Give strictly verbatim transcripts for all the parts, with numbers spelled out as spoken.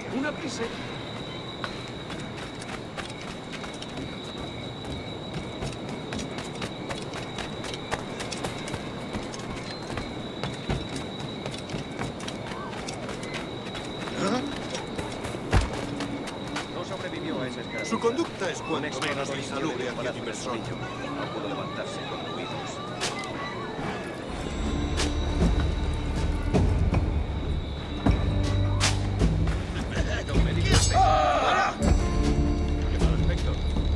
Una prisa. No sobrevivió a esa escala. Su conducta es cuanto Un menos explotador insalubre indio hacia mi de persona. tobillo. No pudo levantarse con ruidos. Don Felipe. ¡Ah! ¡Qué mal aspecto!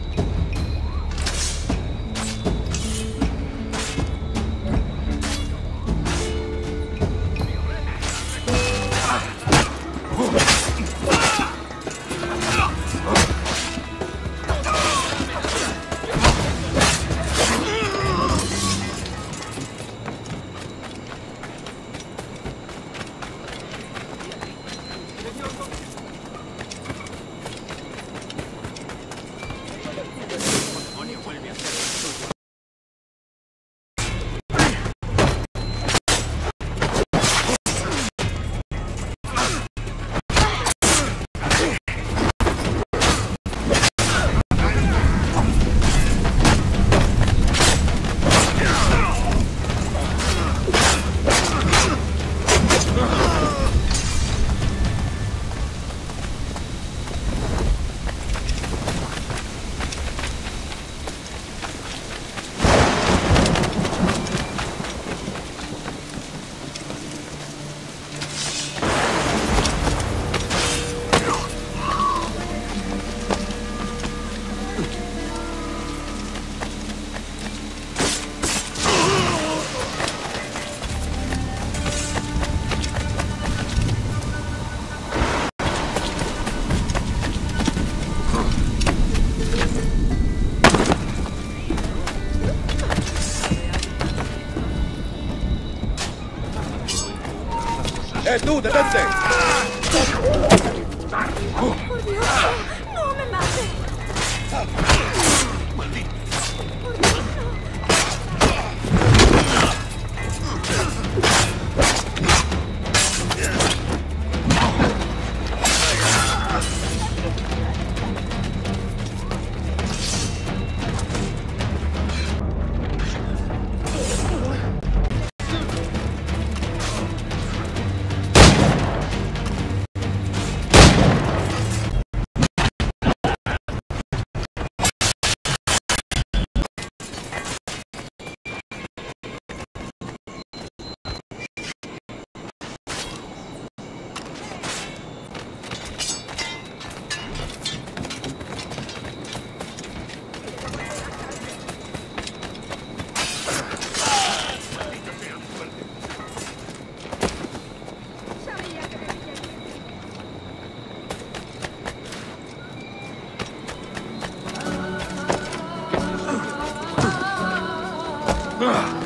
¡Eh, tú, detente! ¡Por Dios! ¡No me mates! ¡Maldito! ¡Por Dios, no! Sabía que me pillaría. ¡Ah!